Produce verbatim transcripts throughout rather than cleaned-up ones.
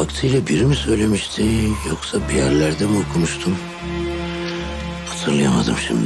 vaktiyle biri mi söylemişti yoksa bir yerlerde mi okumuştum? Hatırlayamadım şimdi.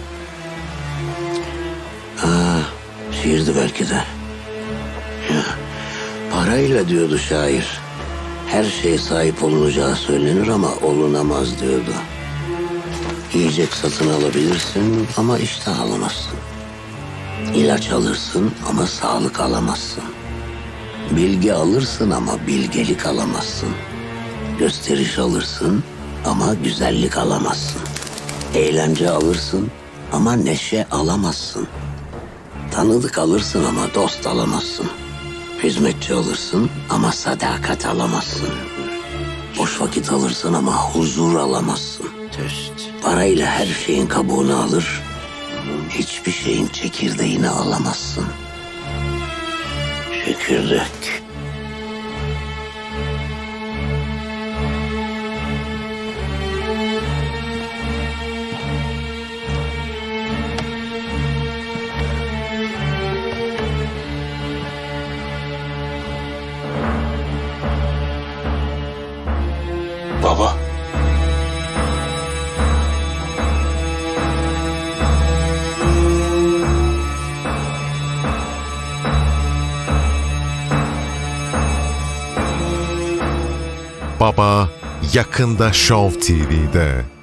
Aa, şiirdi belki de. Ya, parayla diyordu şair. Her şeye sahip olunacağı söylenir ama olunamaz diyordu. Yiyecek satın alabilirsin ama iştah alamazsın. İlaç alırsın ama sağlık alamazsın. Bilgi alırsın ama bilgelik alamazsın. Gösteriş alırsın ama güzellik alamazsın. Eğlence alırsın ama neşe alamazsın. Tanıdık alırsın ama dost alamazsın. Hizmetçi alırsın ama sadakat alamazsın. Boş vakit alırsın ama huzur alamazsın. Parayla her şeyin kabuğunu alır, hiçbir şeyin çekirdeğini alamazsın. Çekirdek. Baba. Baba yakında Show T V'de.